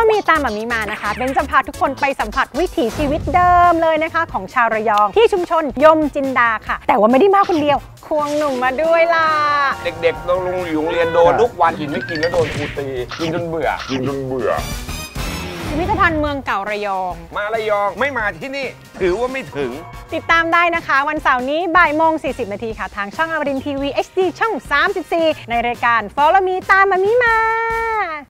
มีตามแบบนี้มานะคะเบนจะพาทุกคนไปสัมผัสวิถีชีวิตเดิมเลยนะคะของชาวระยองที่ชุมชนยมจินดาค่ะแต่ว่าไม่ได้มาคนเดียวควงหนุ่มมาด้วยล่ะเด็กๆโรงเรียนโดนทุกวันกินไม่กินแล้วโดนครูตีกินจนเบื่อพิพิธภัณฑ์เมืองเก่าระยองมาระยองไม่มาที่นี่ถือว่าไม่ถึงติดตามได้นะคะวันเสาร์นี้บ่ายโมง40 นาทีค่ะทางช่องอมรินทร์ทีวี HD ช่อง 34ในรายการ Follow Me ตามมามิมา